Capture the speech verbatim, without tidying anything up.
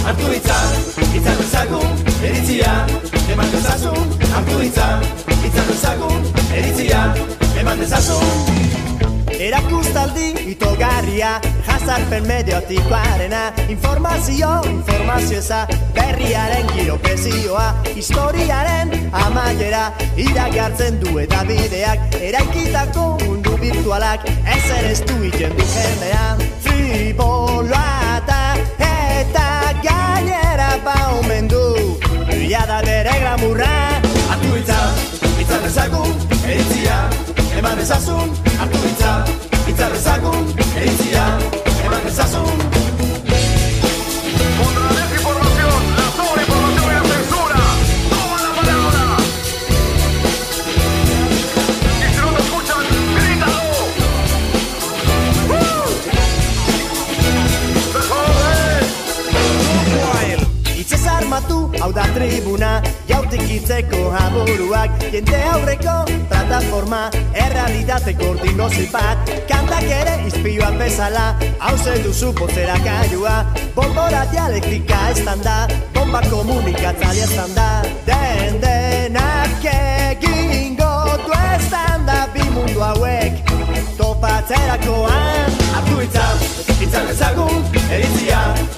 hartu hitza, itzan dezagun, eritzia, eman dezazun, hartu hitza, itzan dezagun, eritzia, eman dezazun. Erakustaldi itogarria, jazarpen mediatikoarena, informazio, informazio eza, berriaren giropresioa, historiaren amaiera, iragartzen du eta bideak, eraikitako mundu virtualak, ezer ez du iten du jendean, friboloa da, eta gainera baumen du, ia da bere glamurra, hartu hitza, itzan dezagun, eritzia, eman dezazun, hartu hitza, itzan dezagun, eritzia, eman dezazun. Contra la desinformación, la sobreinformación y la censura. Toma la palabra. Y si no te escuchan, grítalo. ¡Uh! ¡Se jode! Itzez armatu, hau da tribuna, jautikitzeko aburuak, jende aurreko plataforma, errealitate koordinozi bat, kantak ere izpioak bezala, hauze duzu potzera gaiua, bombora dialektika estan da, bomba komunikatzaile estan da, den denak egingo du estan da bi mundu hauek, topatzerakoan, hartu hitza, itzan dezagun, eritzia,